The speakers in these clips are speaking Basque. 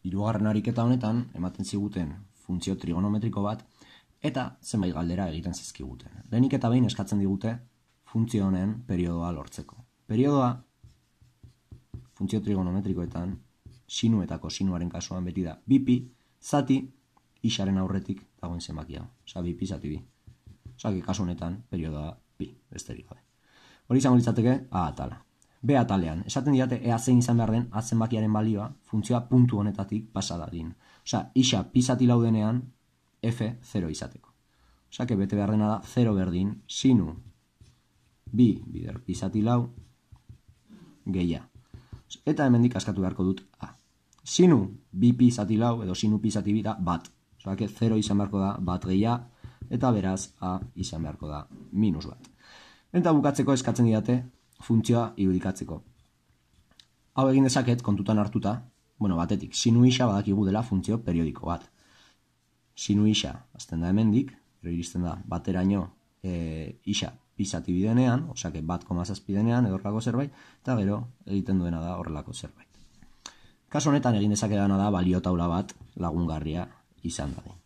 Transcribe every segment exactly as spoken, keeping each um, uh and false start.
hirugarren ariketa honetan ematen ziguten funtzio trigonometriko bat eta zenbait galdera egiten zizkiguten. Lehenik eta behin eskatzen digute funtzio honen periodoa lortzeko. Periodoa funtzio trigonometrikoetan sinu eta kosinuaren kasuan beti da bipi zati isaren aurretik dagoen zenbakia. Osa, bipi zati bi. Osa, kasu honetan periodoa pi, besterik gabe. Hori izango litzateke A atala. B atalean, esaten didate ea zein izan behar den A zenbakiaren balioa funtzioa puntu honetatik pasa dadin. Osa, isa pi zati lau denean f zero izateko. Osa, que bete behar dena da zero berdin sinu bi bider pi zati lau gehia. Eta hemendik askatu beharko dut A. Sinu bi pi zati lau edo sinu pi zati bi da bat. Osa, que zero izan beharko da bat gehia eta beraz A izan beharko da minus bat. Eta bukatzeko eskatzen didate funtzioa irudikatzeko. Hau egin dezaket kontutan hartuta, bueno, batetik, sinu isa badakigu dela funtzio periodiko bat. Sinu isa azten da hemendik, gero iristen da bateraino e, isa pi zati bi denean, osake bat koma zazpi denean edo horrelako zerbait, eta gero egiten duena da horrelako zerbait. Kasu honetan egin dezakedana da balio taula bat lagungarria izan dadin.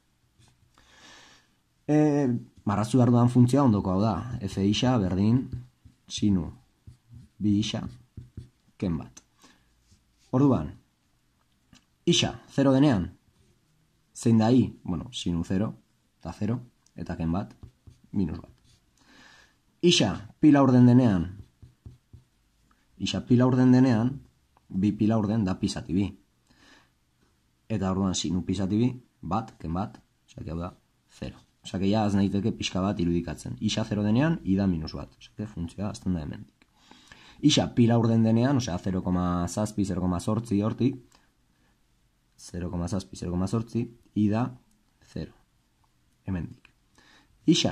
E, marrazu behar dudan funtzioa ondoko hau da, f isa berdin sinu bi isa ken bat. Orduan, isa zero denean, zein da i? Bueno, sinu zero, eta zero, eta ken bat, minus bat. Isa pi laurden denean, isa pi laurden denean, bi pi laurden da pi zati bi. Eta orduan sinu pi zati bi, bat, ken bat, osake hau da, zero. Osake ja az nahiteke pixka bat irudikatzen. Isa zero denean, i da minus bat. Osake funtzioa azten da hemendik. Isa pi laurden denean, osea zero koma zazpi, zero koma zortzi hortik, zero koma zazpi, zero koma zortzi, i da zero. Hemendik. Isa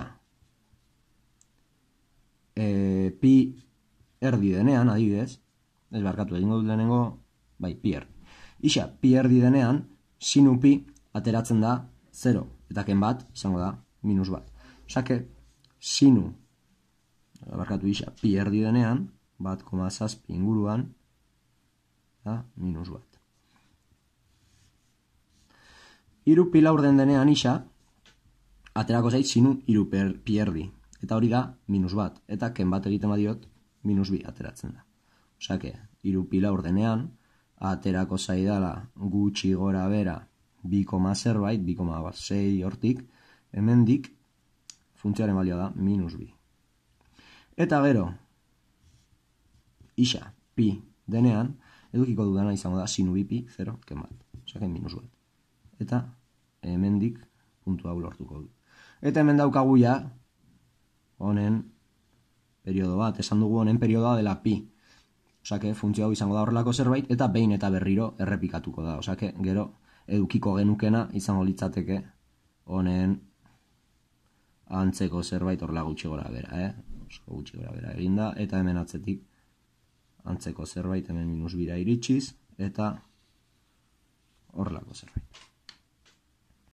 e, pi erdi denean, adibidez, ez barkatu egingo dut lehenengo, bai, pi erdi. Isa pi erdi denean, sinu pi ateratzen da zero, eta ken bat izango da minus bat. Osake, sinu, barkatu isa, pi erdi denean, bat koma zazpi inguruan, da minus bat. Iru pi laurden denean isa, aterako zait sinu iru pi erdi. Eta hori da minus bat. Eta ken bat egiten badiot, minus bi ateratzen da. Osake, iru pi laurdenean, aterako zaidala gutxi gora bera bi koma zerbait, bi koma sei hortik, hemendik funtzioaren balioa da minus bi. Eta gero, isa pi denean, edukiko dudana izango da sinu bi pi, zero, ken bat. Osake, minus bat. Eta hemendik puntu hau lortuko du. Eta hemen daukagu ja, honen periodo bat, esan dugu honen periodoa dela pi. Osake, funtzio hau izango da horrelako zerbait, eta behin eta berriro errepikatuko da. Osake, gero edukiko genukena izango litzateke honen antzeko zerbait horrela gutxi gora bera, eh? Oso gutxi gora bera eginda, eta hemen atzetik antzeko zerbait hemen minus bira iritsiz, eta horrelako zerbait.